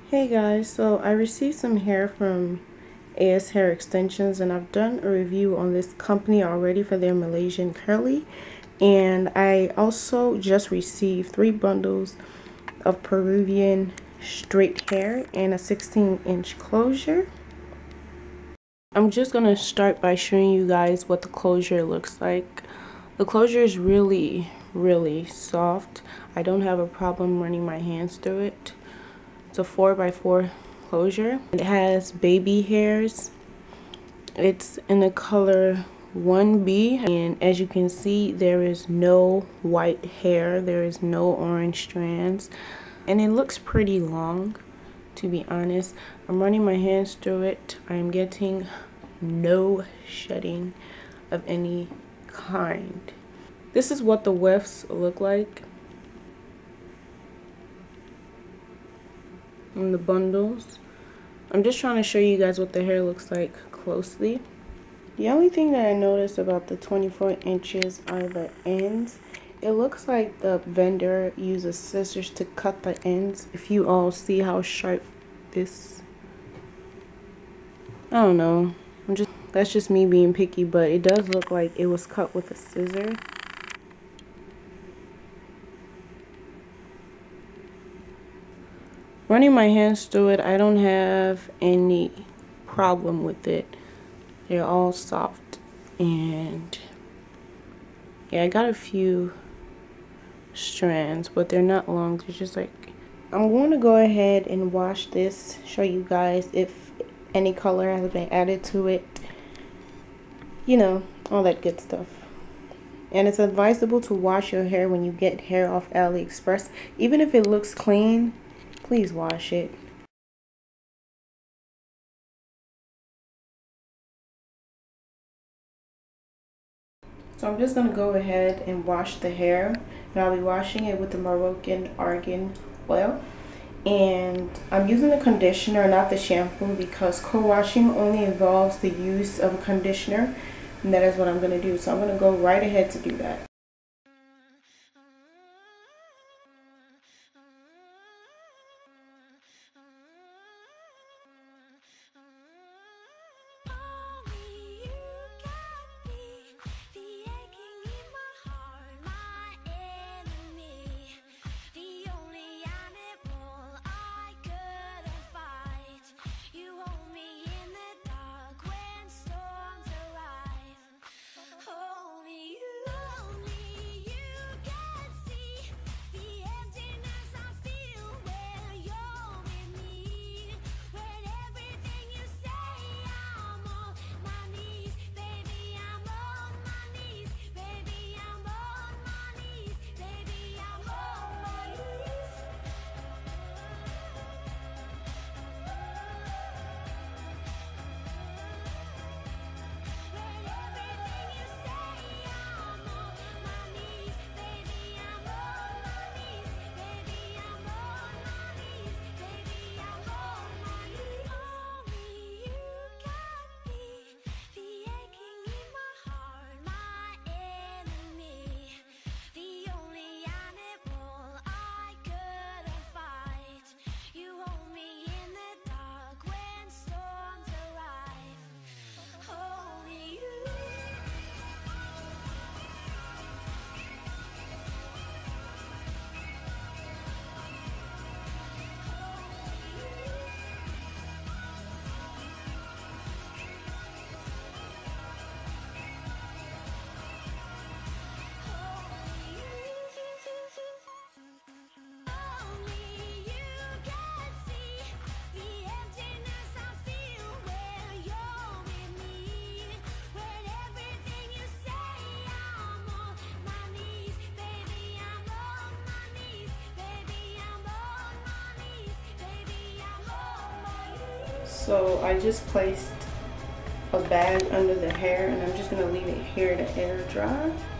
Hey guys, so I received some hair from AS Hair Extensions and I've done a review on this company already for their Malaysian curly, and I also just received 3 bundles of Peruvian straight hair and a 16-inch closure. I'm just going to start by showing you guys what the closure looks like. The closure is really soft. I don't have a problem running my hands through it. It's a 4x4 closure. It has baby hairs. It's in the color 1B, and as you can see, there is no white hair, there is no orange strands, and it looks pretty long, to be honest. I'm running my hands through it. I'm getting no shedding of any kind. This is what the wefts look like in the bundles. I'm just trying to show you guys what the hair looks like closely. The only thing that I noticed about the 24 inches are the ends. It looks like the vendor uses scissors to cut the ends. If you all see how sharp this, I don't know, that's just me being picky, but it does look like it was cut with a scissor. Running my hands through it, I don't have any problem with it. They're all soft, and yeah, I got a few strands, but they're not long. They're just like, I'm going to go ahead and wash this, show you guys if any color has been added to it, you know, all that good stuff. And it's advisable to wash your hair when you get hair off AliExpress. Even if it looks clean, please wash it. So I'm just going to go ahead and wash the hair, and I'll be washing it with the Moroccan Argan Oil. And I'm using the conditioner, not the shampoo, because co-washing only involves the use of a conditioner, and that is what I'm going to do. So I'm going to go right ahead to do that. So I just placed a bag under the hair, and I'm just going to leave it here to air dry.